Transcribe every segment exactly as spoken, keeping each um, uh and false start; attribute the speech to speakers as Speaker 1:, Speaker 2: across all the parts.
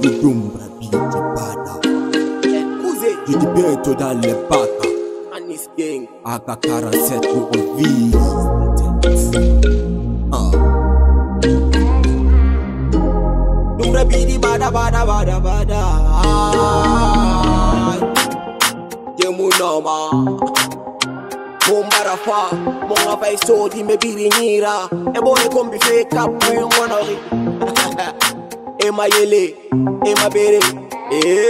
Speaker 1: Dum bravite bada. Je dis bientôt dans les bacs.
Speaker 2: Anis gang.
Speaker 1: A K quarante-sept nous on vise. Ah.
Speaker 2: Dum bravite bada bada bada bada. Jemu noma. Bombara fa, monga fai sodi me birinyira. E bone kombi fake up we monori. E ma yele, e ma bere. Eh.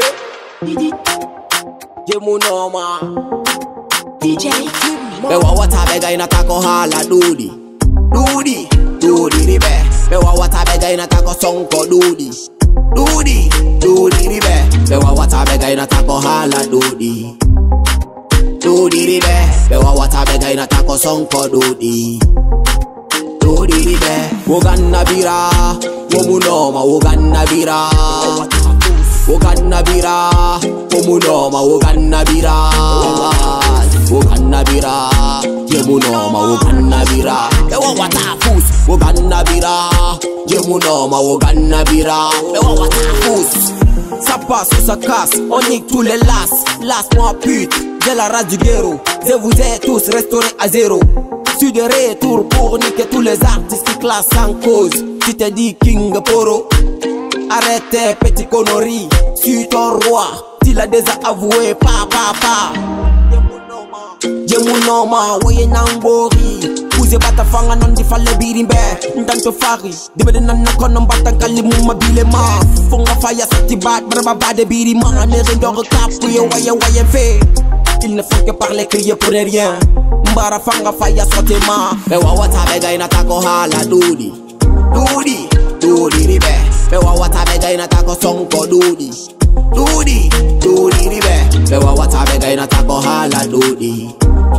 Speaker 2: Jemu noma.
Speaker 3: D J
Speaker 2: Be wa wata bega ina tako hala dudi. Dudi, dudi ribe. Be wa wata bega ina tako sonko dudi. Dudi, dudi ribe. Be wa wata bega ina tako hala dudi. Dudi ribe. Be wa wata bega ina tako sonko dudi. Dudi ribe. Woganna bira, womunoma woganna bira. Woganna bira, womunoma woganna bira. Woganna bira, jemunoma woganna bira. Be wa wata fus, woganna bira. Jemunoma woganna bira. Be wa wata fus. Ça passe ou ça casse, on nique tous les las. Las moi pute, j'ai la race du guerreau. Je vous ai tous restaurés à zéro. Suis de retour pour niquer tous les artistes qui classent en cause. Tu t'es dit King Poro. Arrête tes petits conneries, suis ton roi. Tu l'as déjà avoué, pa pa pa. Jemunoma, woye nambori. Uze bata fanga non di falle birimbe. Ntanto fari, dibede nanna kono mbatan kalimu mabile ma. Fonga faya sati bat, braba bade birima. Ne rendore cap, ye waye waye fe. Ils ne font que parler, crier pour rien. Mbara fanga faya sote ma. Be wa wata bega ina tako hala dudi. Dudi, dudi ribe. Be wa wata bega ina tako sonko dudi. Dudi, dudi ribe. Be wa wata bega ina tako hala dudi.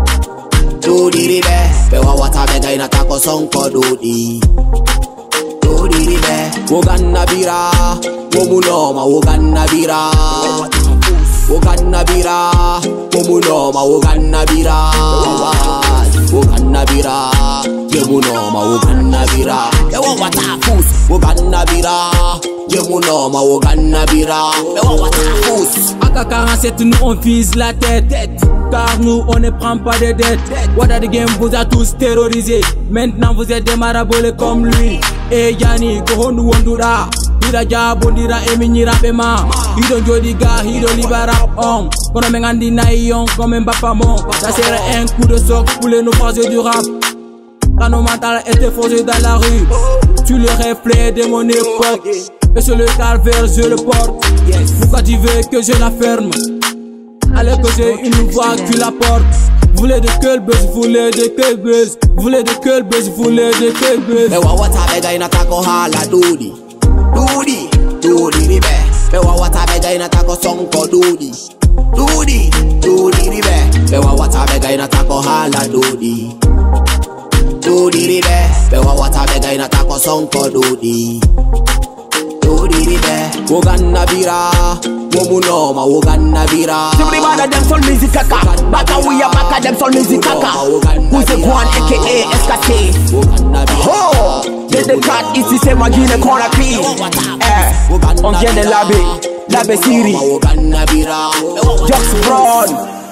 Speaker 2: Dudi ribe. Be wa wata bega ina tako sonko dudi. Dudi ribe. Woganna bira, womunoma woganna bira. Woganna bira, womunoma woganna bira. Woganna bira, jemunoma woganna bira. Be wa wata fus, woganna bira. Jemunoma woganna bira. Be wa wata fus.
Speaker 4: A K quarante-sept nous on vise la tête, car nous on ne prend pas de dette. Wada the game vous a tous terrorisé. Maintenant vous êtes des marabolés comme lui. Et Yanni Gohondu Wondura. Ira jabondira eminyira pema. Hidon jodiga, hidon libara on. Kono mengandi na ion comme Mbappé mon. Ça serait un coup de soc pour les naufragés du rap. Quand nos mental étaient forgés dans la rue. Tu le reflet de mon époque. Et sur le calvaire je le porte. Pourquoi tu veux que je la ferme? Alors que j'ai une voix tu la portes. Voulez de quel buzz, voulez de quel buzz. Voulez de quel buzz, voulez de quel buzz.
Speaker 2: Be wa wata bega ina tako hala dudi. Dudi, dudi ribe. Be wa wata bega ina tako sonko dudi. Dudi, dudi ribe. Be wa wata bega ina tako hala dudi. Dudi ribe. Be wa wata bega ina tako sonko dudi. Dudi ribe. Woganna bira, womunoma woganna bira.
Speaker 5: Every man of them soul music kaka. Baka we a baka them soul music kaka. Who's the one aka S K T? Oh, j'ai des cartes ici c'est ma Guinée Conakry. Eh, on vient de l'abbé, l'abbé Siri. Jox Brown.